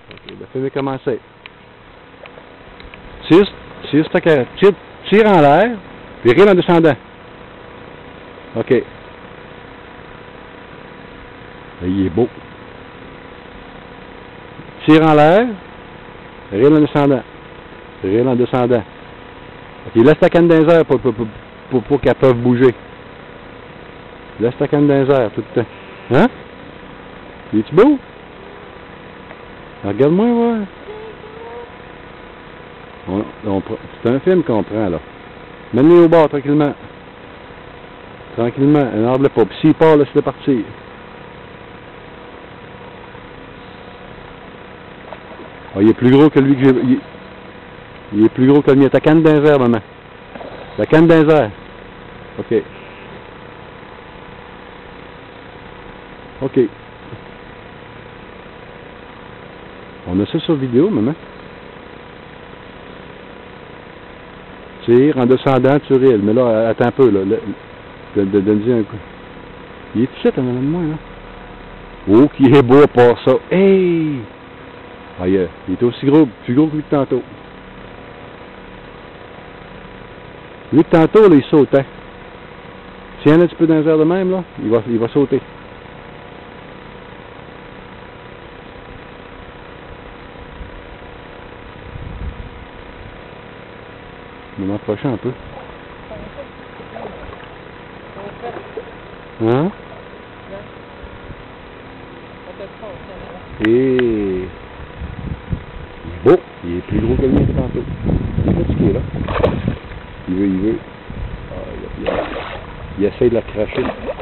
Ok, le film est commencé. Tire en l'air, puis rire en descendant. Ok. Là, il est beau. Tire en l'air, rire en descendant. Rire en descendant. Ok, laisse ta canne dans les airs pour qu'elle puisse bouger. Laisse ta canne dans les airs tout le temps. Hein? Es-tu beau? Regarde-moi, voir. C'est un film qu'on prend, là. Mène-les au bord, tranquillement. Tranquillement, n'arble pas. Puis s'il part, laisse-le partir. Ah, il est plus gros que lui que j'ai... Il est plus gros que le mien. Ta canne dans les airs, maman. Ta canne dans les airs. OK. OK. On a ça sur vidéo, maman. Tire, en descendant, tu riles. Mais là, attends un peu, là. Donne-lui un coup. Il est tout seul, en avant de moi, là. Oh, qui est beau à part ça. Hey! Ah, il est aussi gros, plus gros que lui de tantôt. Lui de tantôt, là, il sautait. Tiens un petit peu dans les airs de même, là, il va sauter. Je vais m'approcher un peu. Hein? Et... il est beau. Il est plus gros que le mien de tantôt. Il est fatigué, là. Il veut. Ah, il essaie de la cracher.